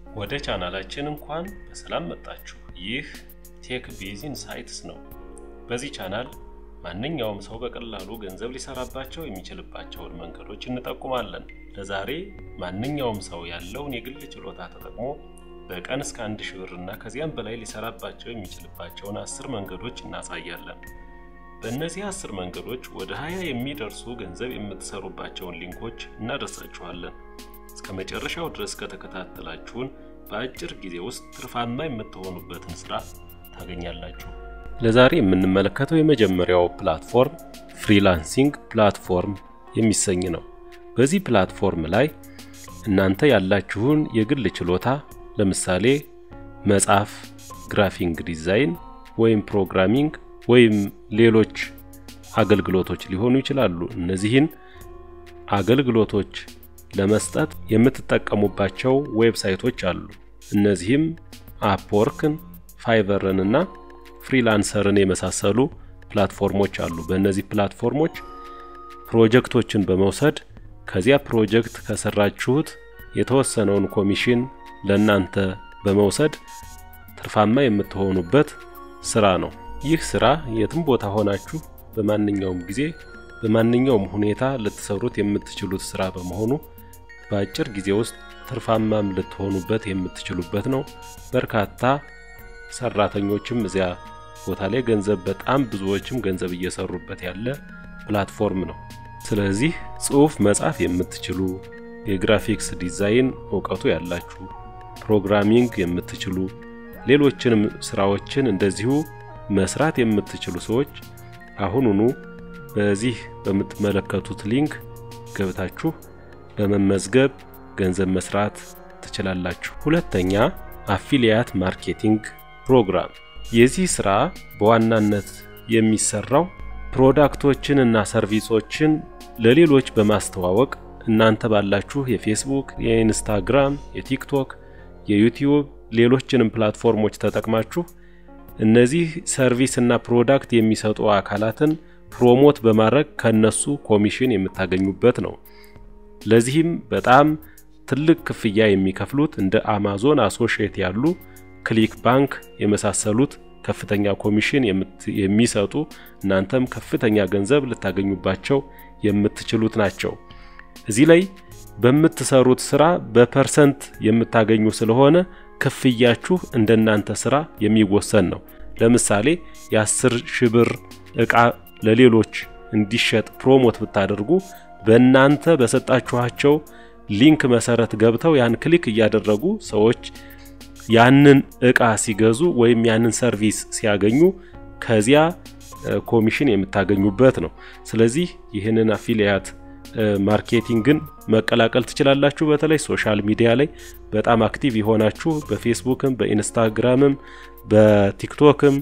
ወደ ቻናላችን እንኳን በሰላም መጣችሁ። ይህ ቴክ ቤዝ ኢንሳይትስ ነው። በዚህ ቻናል ማንኛውም ሰው በቀላሉ ገንዘብ ሊሰራባቸው የሚችልባቸውን መንገዶች እንጠቁማለን። ለዛሬ ማንኛውም ሰው ያለውን የግል ችሎታ ተጠቅሞ በቀን እስከ 1000 ብር እና ከዚያም በላይ ሊሰራባቸው የሚችልባቸውን 10 መንገዶች እናሳያለን። በእነዚህ 10 መንገዶች ወደ 20 የሚደርሱ ገንዘብ የምትሰሩባቸውን ሊንኮች እናደርሳችኋለን። እስከ መጨረሻው ድረስ ከተከታተላችሁን በአጭር ጊዜ ውስጥ ትርፋማ የምትሆኑበትን ስራ ታገኛላችሁ። ለዛሬ የምንመለከተው የመጀመሪያው ፕላትፎርም ፍሪላንሲንግ ፕላትፎርም የሚሰኝ ነው። በዚህ ፕላትፎርም ላይ እናንተ ያላችሁን የግል ችሎታ ለምሳሌ መጻፍ፣ ግራፊክ ዲዛይን ወይም ፕሮግራሚንግ ወይም ሌሎች አገልግሎቶች ሊሆኑ ይችላሉ። እነዚህን አገልግሎቶች ለመስጠት የምትጠቀሙባቸው ዌብሳይቶች አሉ። እነዚህም አፕወርክን፣ ፋይቨርን እና ፍሪላንሰርን የመሳሰሉ ፕላትፎርሞች አሉ። በእነዚህ ፕላትፎርሞች ፕሮጀክቶችን በመውሰድ ከዚያ ፕሮጀክት ከሰራችሁት የተወሰነውን ኮሚሽን ለእናንተ በመውሰድ ትርፋማ የምትሆኑበት ስራ ነው። ይህ ስራ የትም ቦታ ሆናችሁ በማንኛውም ጊዜ በማንኛውም ሁኔታ ልትሰሩት የምትችሉት ስራ በመሆኑ በአጭር ጊዜ ውስጥ ትርፋማም ልትሆኑበት የምትችሉበት ነው። በርካታ ሰራተኞችም እዚያ ቦታ ላይ በጣም ብዙዎችም ገንዘብ እየሰሩበት ያለ ፕላትፎርም ነው። ስለዚህ ጽሁፍ መጻፍ የምትችሉ፣ የግራፊክስ ዲዛይን ዕውቀቱ ያላችሁ፣ ፕሮግራሚንግ የምትችሉ፣ ሌሎችንም ስራዎችን እንደዚሁ መስራት የምትችሉ ሰዎች አሁኑኑ በዚህ በምትመለከቱት ሊንክ ገብታችሁ በመመዝገብ ገንዘብ መስራት ትችላላችሁ። ሁለተኛ አፊሊያት ማርኬቲንግ ፕሮግራም። የዚህ ስራ በዋናነት የሚሰራው ፕሮዳክቶችን እና ሰርቪሶችን ለሌሎች በማስተዋወቅ እናንተ ባላችሁ የፌስቡክ፣ የኢንስታግራም፣ የቲክቶክ፣ የዩቲዩብ ሌሎችንም ፕላትፎርሞች ተጠቅማችሁ እነዚህ ሰርቪስ እና ፕሮዳክት የሚሰጡ አካላትን ፕሮሞት በማድረግ ከነሱ ኮሚሽን የምታገኙበት ነው። ለዚህም በጣም ትልቅ ክፍያ የሚከፍሉት እንደ አማዞን አሶሺየት ያሉ ክሊክ ባንክ የመሳሰሉት ከፍተኛ ኮሚሽን የሚሰጡ እናንተም ከፍተኛ ገንዘብ ልታገኙባቸው የምትችሉት ናቸው። እዚህ ላይ በምትሰሩት ስራ በፐርሰንት የምታገኙ ስለሆነ ክፍያችሁ እንደናንተ ስራ የሚወሰን ነው። ለምሳሌ የ10,000 ብር ዕቃ ለሌሎች እንዲሸጥ ፕሮሞት ብታደርጉ በእናንተ በሰጣችኋቸው ሊንክ መሰረት ገብተው ያን ክሊክ እያደረጉ ሰዎች ያንን ዕቃ ሲገዙ ወይም ያንን ሰርቪስ ሲያገኙ ከዚያ ኮሚሽን የምታገኙበት ነው። ስለዚህ ይህንን አፊሊያት ማርኬቲንግን መቀላቀል ትችላላችሁ። በተለይ ሶሻል ሚዲያ ላይ በጣም አክቲቭ ይሆናችሁ በፌስቡክም፣ በኢንስታግራምም፣ በቲክቶክም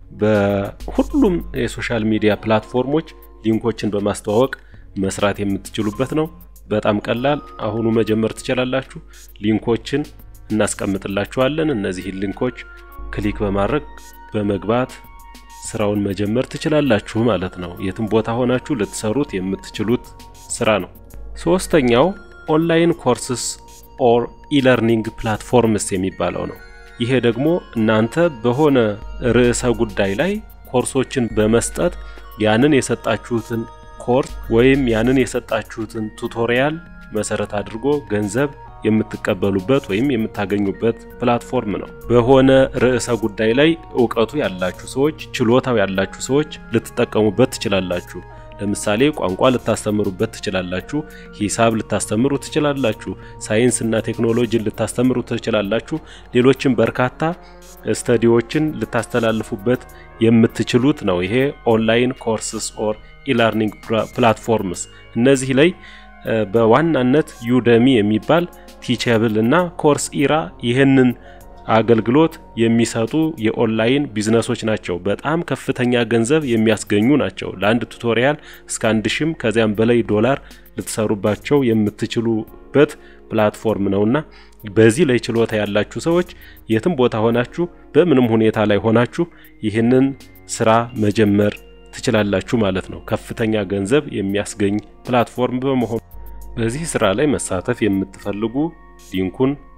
በሁሉም የሶሻል ሚዲያ ፕላትፎርሞች ሊንኮችን በማስተዋወቅ መስራት የምትችሉበት ነው። በጣም ቀላል፣ አሁኑ መጀመር ትችላላችሁ። ሊንኮችን እናስቀምጥላችኋለን። እነዚህ ሊንኮች ክሊክ በማድረግ በመግባት ስራውን መጀመር ትችላላችሁ ማለት ነው። የትም ቦታ ሆናችሁ ልትሰሩት የምትችሉት ስራ ነው። ሶስተኛው ኦንላይን ኮርስስ ኦር ኢለርኒንግ ፕላትፎርምስ የሚባለው ነው። ይሄ ደግሞ እናንተ በሆነ ርዕሰ ጉዳይ ላይ ኮርሶችን በመስጠት ያንን የሰጣችሁትን ኮርስ ወይም ያንን የሰጣችሁትን ቱቶሪያል መሰረት አድርጎ ገንዘብ የምትቀበሉበት ወይም የምታገኙበት ፕላትፎርም ነው። በሆነ ርዕሰ ጉዳይ ላይ ዕውቀቱ ያላችሁ ሰዎች፣ ችሎታው ያላችሁ ሰዎች ልትጠቀሙበት ትችላላችሁ። ለምሳሌ ቋንቋ ልታስተምሩበት ትችላላችሁ፣ ሂሳብ ልታስተምሩ ትችላላችሁ፣ ሳይንስ እና ቴክኖሎጂን ልታስተምሩ ትችላላችሁ። ሌሎችም በርካታ ስተዲዎችን ልታስተላልፉበት የምትችሉት ነው። ይሄ ኦንላይን ኮርስስ ኦር ኢለርኒንግ ፕላትፎርምስ። እነዚህ ላይ በዋናነት ዩደሚ የሚባል ቲቸብል እና ኮርስ ኢራ ይሄንን አገልግሎት የሚሰጡ የኦንላይን ቢዝነሶች ናቸው። በጣም ከፍተኛ ገንዘብ የሚያስገኙ ናቸው። ለአንድ ቱቶሪያል እስከ 1000 ከዚያም በላይ ዶላር ልትሰሩባቸው የምትችሉበት ፕላትፎርም ነውና በዚህ ላይ ችሎታ ያላችሁ ሰዎች የትም ቦታ ሆናችሁ በምንም ሁኔታ ላይ ሆናችሁ ይህንን ስራ መጀመር ትችላላችሁ ማለት ነው። ከፍተኛ ገንዘብ የሚያስገኝ ፕላትፎርም በመሆኑ በዚህ ስራ ላይ መሳተፍ የምትፈልጉ ሊንኩን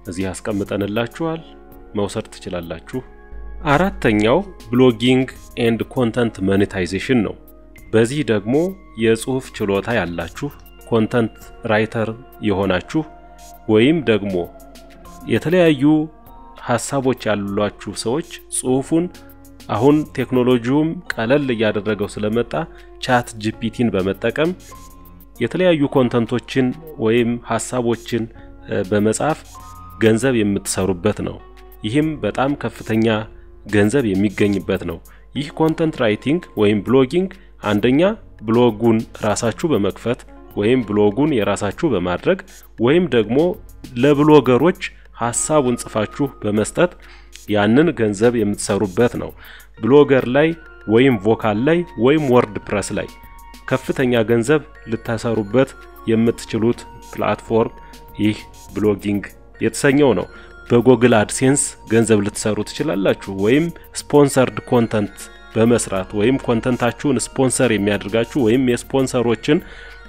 እዚህ አስቀምጠንላችኋል መውሰድ ትችላላችሁ። አራተኛው ብሎጊንግ ኤንድ ኮንተንት ሞኔታይዜሽን ነው። በዚህ ደግሞ የጽሁፍ ችሎታ ያላችሁ ኮንተንት ራይተር የሆናችሁ ወይም ደግሞ የተለያዩ ሐሳቦች ያሏችሁ ሰዎች ጽሁፉን አሁን ቴክኖሎጂውም ቀለል ያደረገው ስለመጣ ቻት ጂፒቲን በመጠቀም የተለያዩ ኮንተንቶችን ወይም ሐሳቦችን በመጻፍ ገንዘብ የምትሰሩበት ነው። ይህም በጣም ከፍተኛ ገንዘብ የሚገኝበት ነው። ይህ ኮንተንት ራይቲንግ ወይም ብሎጊንግ አንደኛ ብሎጉን ራሳችሁ በመክፈት ወይም ብሎጉን የራሳችሁ በማድረግ ወይም ደግሞ ለብሎገሮች ሐሳቡን ጽፋችሁ በመስጠት ያንን ገንዘብ የምትሰሩበት ነው። ብሎገር ላይ ወይም ቮካል ላይ ወይም ወርድፕረስ ላይ ከፍተኛ ገንዘብ ልታሰሩበት የምትችሉት ፕላትፎርም ይህ ብሎጊንግ የተሰኘው ነው። በጎግል አድሴንስ ገንዘብ ልትሰሩ ትችላላችሁ ወይም ስፖንሰርድ ኮንተንት በመስራት ወይም ኮንተንታችሁን ስፖንሰር የሚያደርጋችሁ ወይም የስፖንሰሮችን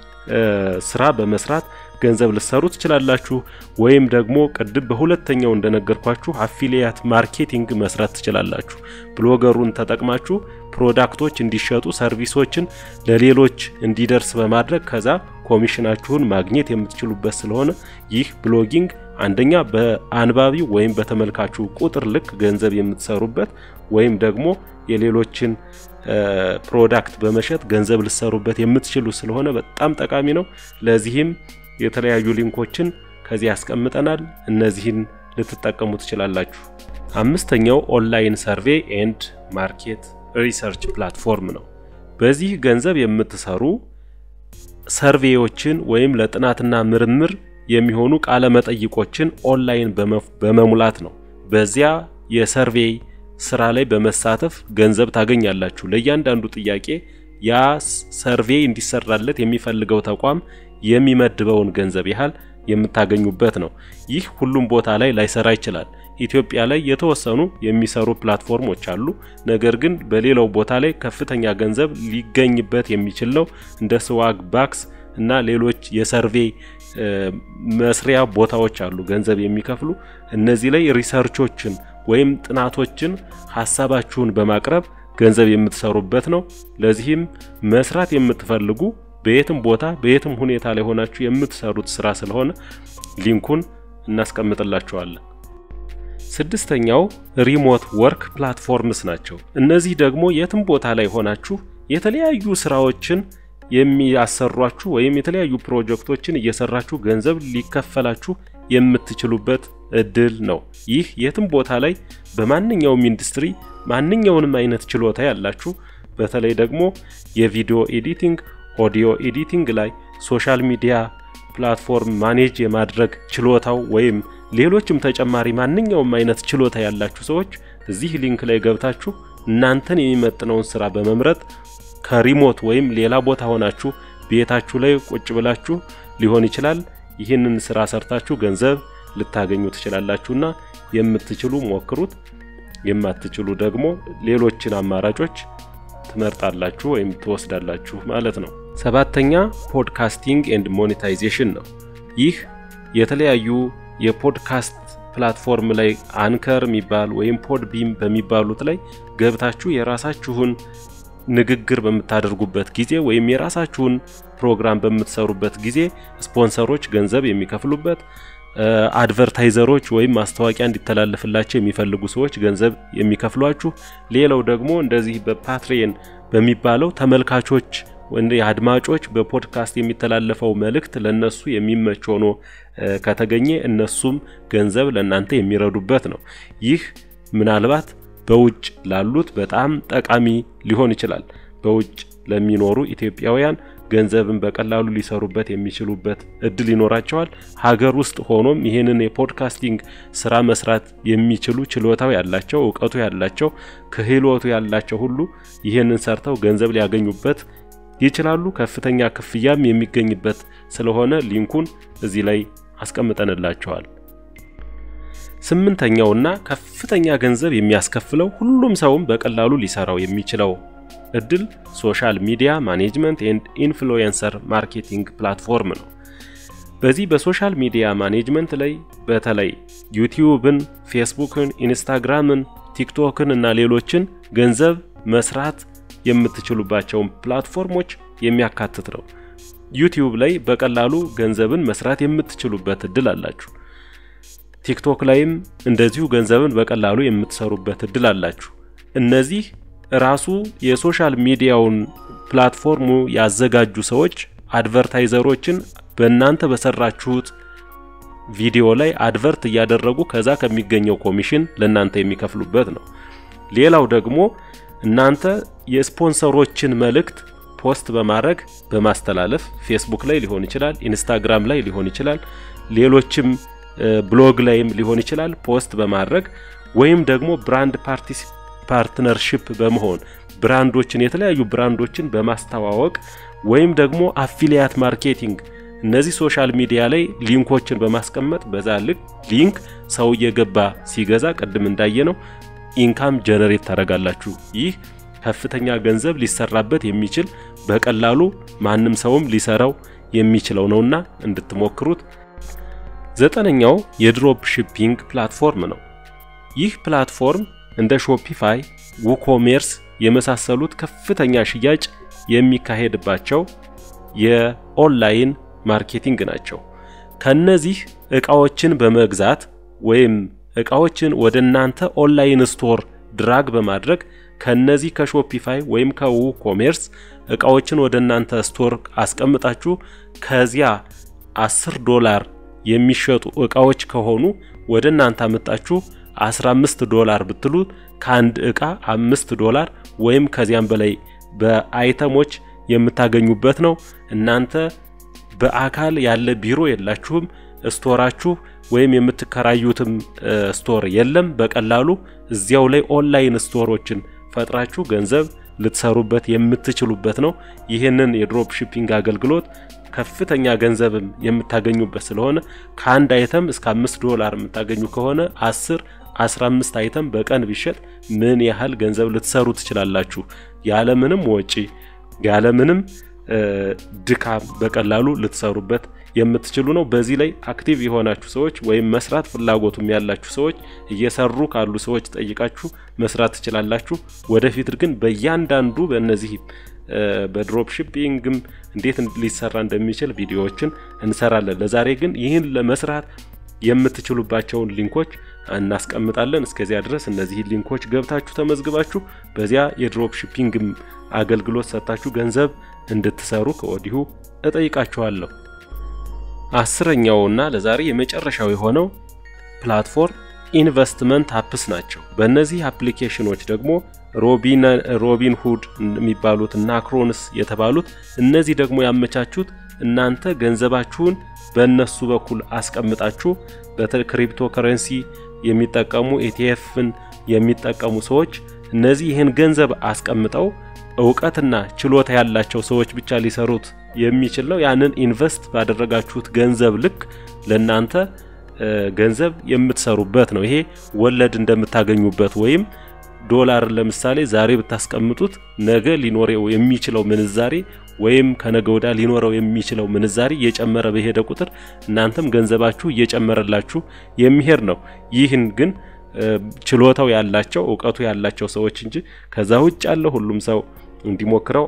ስራ በመስራት ገንዘብ ልትሰሩ ትችላላችሁ ወይም ደግሞ ቅድም በሁለተኛው እንደነገርኳችሁ አፊሊያት ማርኬቲንግ መስራት ትችላላችሁ። ብሎገሩን ተጠቅማችሁ ፕሮዳክቶች እንዲሸጡ ሰርቪሶችን ለሌሎች እንዲደርስ በማድረግ ከዛ ኮሚሽናችሁን ማግኘት የምትችሉበት ስለሆነ ይህ ብሎጊንግ አንደኛ በአንባቢ ወይም በተመልካቹ ቁጥር ልክ ገንዘብ የምትሰሩበት ወይም ደግሞ የሌሎችን ፕሮዳክት በመሸጥ ገንዘብ ልትሰሩበት የምትችሉ ስለሆነ በጣም ጠቃሚ ነው። ለዚህም የተለያዩ ሊንኮችን ከዚህ ያስቀምጠናል። እነዚህን ልትጠቀሙ ትችላላችሁ። አምስተኛው ኦንላይን ሰርቬይ ኤንድ ማርኬት ሪሰርች ፕላትፎርም ነው። በዚህ ገንዘብ የምትሰሩ ሰርቬዮችን ወይም ለጥናትና ምርምር የሚሆኑ ቃለ መጠይቆችን ኦንላይን በመሙላት ነው። በዚያ የሰርቬይ ስራ ላይ በመሳተፍ ገንዘብ ታገኛላችሁ። ለእያንዳንዱ ጥያቄ ያ ሰርቬይ እንዲሰራለት የሚፈልገው ተቋም የሚመድበውን ገንዘብ ያህል የምታገኙበት ነው። ይህ ሁሉም ቦታ ላይ ላይሰራ ይችላል። ኢትዮጵያ ላይ የተወሰኑ የሚሰሩ ፕላትፎርሞች አሉ። ነገር ግን በሌላው ቦታ ላይ ከፍተኛ ገንዘብ ሊገኝበት የሚችል ነው። እንደ ስዋግ ባክስ እና ሌሎች የሰርቬይ መስሪያ ቦታዎች አሉ ገንዘብ የሚከፍሉ። እነዚህ ላይ ሪሰርቾችን ወይም ጥናቶችን ሐሳባችሁን በማቅረብ ገንዘብ የምትሰሩበት ነው። ለዚህም መስራት የምትፈልጉ በየትም ቦታ በየትም ሁኔታ ላይ ሆናችሁ የምትሰሩት ስራ ስለሆነ ሊንኩን እናስቀምጥላችኋለን። ስድስተኛው ሪሞት ወርክ ፕላትፎርምስ ናቸው። እነዚህ ደግሞ የትም ቦታ ላይ ሆናችሁ የተለያዩ ስራዎችን የሚያሰሯችሁ ወይም የተለያዩ ፕሮጀክቶችን እየሰራችሁ ገንዘብ ሊከፈላችሁ የምትችሉበት እድል ነው። ይህ የትም ቦታ ላይ በማንኛውም ኢንዱስትሪ ማንኛውንም አይነት ችሎታ ያላችሁ በተለይ ደግሞ የቪዲዮ ኤዲቲንግ፣ ኦዲዮ ኤዲቲንግ ላይ ሶሻል ሚዲያ ፕላትፎርም ማኔጅ የማድረግ ችሎታው ወይም ሌሎችም ተጨማሪ ማንኛውም አይነት ችሎታ ያላችሁ ሰዎች እዚህ ሊንክ ላይ ገብታችሁ እናንተን የሚመጥነውን ስራ በመምረጥ ከሪሞት ወይም ሌላ ቦታ ሆናችሁ ቤታችሁ ላይ ቁጭ ብላችሁ ሊሆን ይችላል ይህንን ስራ ሰርታችሁ ገንዘብ ልታገኙ ትችላላችሁና የምትችሉ ሞክሩት፣ የማትችሉ ደግሞ ሌሎችን አማራጮች ትመርጣላችሁ ወይም ትወስዳላችሁ ማለት ነው። ሰባተኛ ፖድካስቲንግ ኤንድ ሞኔታይዜሽን ነው። ይህ የተለያዩ የፖድካስት ፕላትፎርም ላይ አንከር የሚባል ወይም ፖድቢም በሚባሉት ላይ ገብታችሁ የራሳችሁን ንግግር በመታደርጉበት ጊዜ ወይም የራሳችሁን ፕሮግራም በመትሰሩበት ጊዜ ስፖንሰሮች ገንዘብ የሚከፍሉበት፣ አድቨርታይዘሮች ወይም ማስታወቂያ እንዲተላለፍላቸው የሚፈልጉ ሰዎች ገንዘብ የሚከፍሏችሁ፣ ሌላው ደግሞ እንደዚህ በፓትሪየን በሚባለው ተመልካቾች ወንድ አድማጮች በፖድካስት የሚተላለፈው መልእክት ለነሱ የሚመች ሆኖ ከተገኘ እነሱም ገንዘብ ለናንተ የሚረዱበት ነው። ይህ ምናልባት በውጭ ላሉት በጣም ጠቃሚ ሊሆን ይችላል። በውጭ ለሚኖሩ ኢትዮጵያውያን ገንዘብን በቀላሉ ሊሰሩበት የሚችሉበት እድል ይኖራቸዋል። ሀገር ውስጥ ሆኖም ይሄንን የፖድካስቲንግ ስራ መስራት የሚችሉ ችሎታው ያላቸው ዕውቀቱ ያላቸው ክህሎቱ ያላቸው ሁሉ ይሄንን ሰርተው ገንዘብ ሊያገኙበት ይችላሉ። ከፍተኛ ክፍያም የሚገኝበት ስለሆነ ሊንኩን እዚህ ላይ አስቀምጠንላችኋል። ስምንተኛውና ከፍተኛ ገንዘብ የሚያስከፍለው ሁሉም ሰውም በቀላሉ ሊሰራው የሚችለው እድል ሶሻል ሚዲያ ማኔጅመንት ኤንድ ኢንፍሉዌንሰር ማርኬቲንግ ፕላትፎርም ነው። በዚህ በሶሻል ሚዲያ ማኔጅመንት ላይ በተለይ ዩቲዩብን፣ ፌስቡክን፣ ኢንስታግራምን፣ ቲክቶክን እና ሌሎችን ገንዘብ መስራት የምትችሉባቸው ፕላትፎርሞች የሚያካትት ነው። ዩቲዩብ ላይ በቀላሉ ገንዘብን መስራት የምትችሉበት እድል አላችሁ። ቲክቶክ ላይም እንደዚሁ ገንዘብን በቀላሉ የምትሰሩበት እድል አላችሁ። እነዚህ ራሱ የሶሻል ሚዲያውን ፕላትፎርሙ ያዘጋጁ ሰዎች አድቨርታይዘሮችን በእናንተ በሰራችሁት ቪዲዮ ላይ አድቨርት እያደረጉ ከዛ ከሚገኘው ኮሚሽን ለእናንተ የሚከፍሉበት ነው። ሌላው ደግሞ እናንተ የስፖንሰሮችን መልእክት ፖስት በማድረግ በማስተላለፍ ፌስቡክ ላይ ሊሆን ይችላል፣ ኢንስታግራም ላይ ሊሆን ይችላል፣ ሌሎችም ብሎግ ላይም ሊሆን ይችላል ፖስት በማድረግ ወይም ደግሞ ብራንድ ፓርትነርሺፕ በመሆን ብራንዶችን የተለያዩ ብራንዶችን በማስተዋወቅ ወይም ደግሞ አፊሊያት ማርኬቲንግ እነዚህ ሶሻል ሚዲያ ላይ ሊንኮችን በማስቀመጥ በዛ ሊንክ ሰው እየገባ ሲገዛ ቀድም እንዳየነው ኢንካም ጀነሬት ታደርጋላችሁ። ይህ ከፍተኛ ገንዘብ ሊሰራበት የሚችል በቀላሉ ማንም ሰውም ሊሰራው የሚችለው ነውና እንድትሞክሩት። 9ኛው የድሮፕ ሺፒንግ ፕላትፎርም ነው። ይህ ፕላትፎርም እንደ ሾፒፋይ፣ ውኮሜርስ የመሳሰሉት ከፍተኛ ሽያጭ የሚካሄድባቸው የኦንላይን ማርኬቲንግ ናቸው። ከነዚህ እቃዎችን በመግዛት ወይም እቃዎችን ወደናንተ ኦንላይን ስቶር ድራግ በማድረግ ከነዚህ ከሾፒፋይ ወይም ከውኮሜርስ እቃዎችን ወደናንተ ስቶር አስቀምጣችሁ ከዚያ $10 የሚሸጡ እቃዎች ከሆኑ ወደናንተ አመጣችሁ $15 ብትሉ ከአንድ እቃ $5 ወይም ከዚያም በላይ በአይተሞች የምታገኙበት ነው። እናንተ በአካል ያለ ቢሮ የላችሁም፣ ስቶራችሁ ወይም የምትከራዩትም ስቶር የለም። በቀላሉ እዚያው ላይ ኦንላይን ስቶሮችን ፈጥራችሁ ገንዘብ ልትሰሩበት የምትችሉበት ነው። ይሄንን የድሮፕ ሺፒንግ አገልግሎት ከፍተኛ ገንዘብም የምታገኙበት ስለሆነ ከአንድ አይተም እስከ $5 የምታገኙ ከሆነ 10-15 አይተም በቀን ቢሸጥ ምን ያህል ገንዘብ ልትሰሩ ትችላላችሁ? ያለምንም ወጪ ያለምንም ድካም በቀላሉ ልትሰሩበት የምትችሉ ነው። በዚህ ላይ አክቲቭ የሆናችሁ ሰዎች ወይም መስራት ፍላጎቱም ያላችሁ ሰዎች እየሰሩ ካሉ ሰዎች ጠይቃችሁ መስራት ትችላላችሁ። ወደፊት ግን በእያንዳንዱ በእነዚህ በድሮፕ ሺፒንግም እንዴት ሊሰራ እንደሚችል ቪዲዮዎችን እንሰራለን። ለዛሬ ግን ይህን ለመስራት የምትችሉባቸውን ሊንኮች እናስቀምጣለን። እስከዚያ ድረስ እነዚህ ሊንኮች ገብታችሁ ተመዝግባችሁ በዚያ የድሮፕ ሺፒንግም አገልግሎት ሰጣችሁ ገንዘብ እንድትሰሩ ከወዲሁ እጠይቃችኋለሁ። 10ኛውና ለዛሬ የመጨረሻው የሆነው ፕላትፎርም ኢንቨስትመንት አፕስ ናቸው። በእነዚህ አፕሊኬሽኖች ደግሞ ሮቢን ሁድ የሚባሉት እና ክሮንስ የተባሉት እነዚህ ደግሞ ያመቻቹት እናንተ ገንዘባችሁን በእነሱ በኩል አስቀምጣችሁ በክሪፕቶ ከረንሲ የሚጠቀሙ ኢቲኤፍን የሚጠቀሙ ሰዎች እነዚህ ይሄን ገንዘብ አስቀምጠው ዕውቀትና ችሎታ ያላቸው ሰዎች ብቻ ሊሰሩት የሚችል ነው። ያንን ኢንቨስት ባደረጋችሁት ገንዘብ ልክ ለናንተ ገንዘብ የምትሰሩበት ነው። ይሄ ወለድ እንደምታገኙበት ወይም ዶላር ለምሳሌ ዛሬ ብታስቀምጡት ነገ ሊኖረው የሚችለው ምንዛሬ ወይም ከነገ ወዲያ ሊኖረው የሚችለው ምንዛሬ እየጨመረ በሄደ ቁጥር እናንተም ገንዘባችሁ እየጨመረላችሁ የሚሄድ ነው። ይህን ግን ችሎታው ያላቸው ዕውቀቱ ያላቸው ሰዎች እንጂ ከዛ ውጭ ያለ ሁሉም ሰው እንዲሞክረው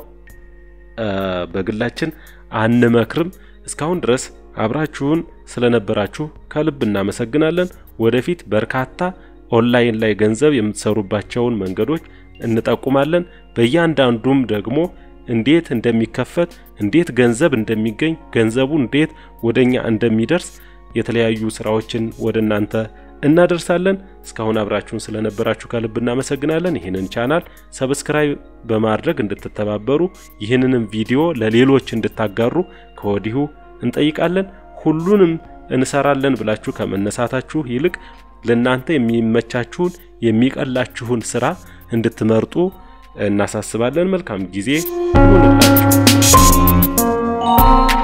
በግላችን አንመክርም። እስካሁን ድረስ አብራችሁን ስለነበራችሁ ከልብ እናመሰግናለን። ወደፊት በርካታ ኦንላይን ላይ ገንዘብ የምትሰሩባቸውን መንገዶች እንጠቁማለን። በእያንዳንዱም ደግሞ እንዴት እንደሚከፈት እንዴት ገንዘብ እንደሚገኝ ገንዘቡ እንዴት ወደኛ እንደሚደርስ የተለያዩ ስራዎችን ወደናንተ እናደርሳለን። እስካሁን አብራችሁን ስለነበራችሁ ከልብ እናመሰግናለን። ይሄንን ቻናል ሰብስክራይብ በማድረግ እንድትተባበሩ ይሄንንም ቪዲዮ ለሌሎች እንድታጋሩ ከወዲሁ እንጠይቃለን። ሁሉንም እንሰራለን ብላችሁ ከመነሳታችሁ ይልቅ ለናንተ የሚመቻችሁን የሚቀላችሁን ስራ እንድትመርጡ እናሳስባለን። መልካም ጊዜ ይሁንላችሁ።